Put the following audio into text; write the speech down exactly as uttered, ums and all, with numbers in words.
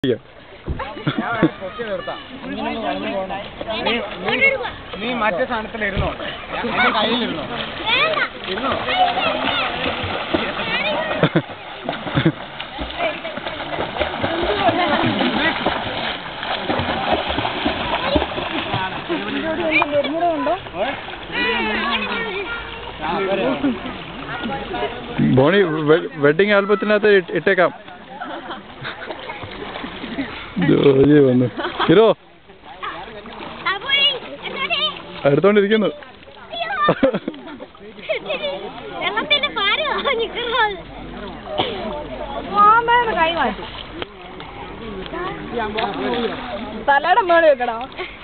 നീ മറ്റേ സ്ഥാനത്തിലിരുന്നോ എന്റെ കയ്യിലിരുന്നോ ഇരുന്നോ ബോണി വെഡിങ് ആൽബത്തിനകത്ത് ഇട്ടേക്കാം. ജോലി വന്നു ഹീറോ എടുത്തോണ്ടിരിക്കുന്നു. തലയുടെ മേളിൽ വെക്കണോ?